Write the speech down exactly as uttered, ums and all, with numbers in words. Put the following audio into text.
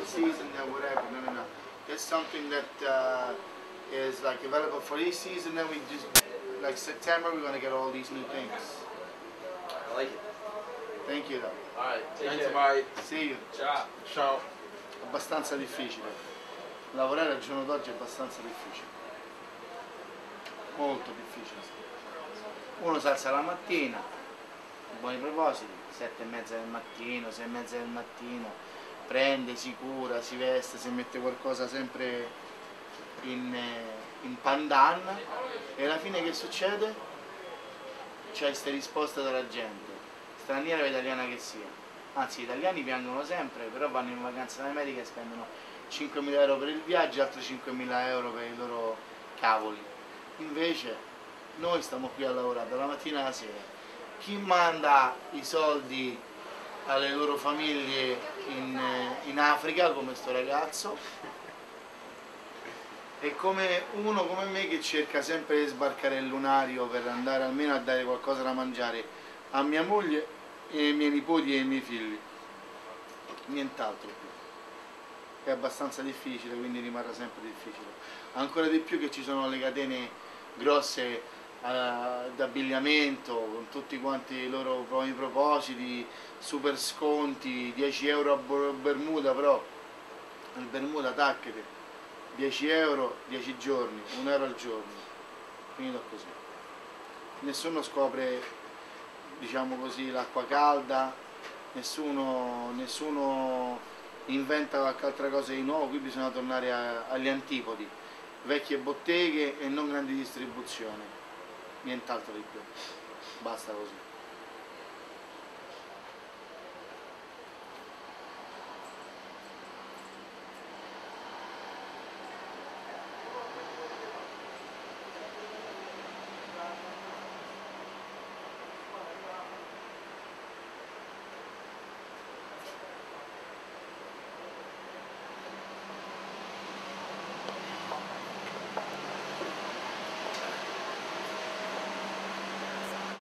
season or whatever. No, no, no. That's something that uh, is like available for each season. Then we just like September we're gonna get all these new things. I like it. Thank you. Though. Alright, take Thanks, care. bye. See you. Ciao. Ciao. Abbastanza difficile. Lavorare al giorno d'oggi è abbastanza difficile. Molto difficile. Uno si alza la mattina, buoni propositi, sette e mezza del mattino, sei e mezza del mattino, prende, si cura, si veste, si mette qualcosa sempre in, in pandan e alla fine che succede? C'è queste risposte dalla gente, straniera o italiana che sia. Anzi, gli italiani piangono sempre, però vanno in vacanza in America e spendono cinquemila euro per il viaggio e altri cinquemila euro per i loro cavoli. Invece noi stiamo qui a lavorare dalla mattina alla sera. Chi manda i soldi alle loro famiglie in, in Africa, come sto ragazzo, e come uno come me che cerca sempre di sbarcare il lunario per andare almeno a dare qualcosa da mangiare a mia moglie e ai miei nipoti e ai miei figli. Nient'altro più. È abbastanza difficile, quindi rimarrà sempre difficile. Ancora di più che ci sono le catene grosse uh, d'abbigliamento con tutti quanti i loro buoni propositi, super sconti, dieci euro a Bermuda, però il Bermuda tacchete, dieci euro, dieci giorni, un euro al giorno, finito così. Nessuno scopre, diciamo così, l'acqua calda, nessuno, nessuno inventa qualche altra cosa di nuovo, qui bisogna tornare a, agli antipodi, vecchie botteghe e non grandi distribuzioni, nient'altro di più, basta così.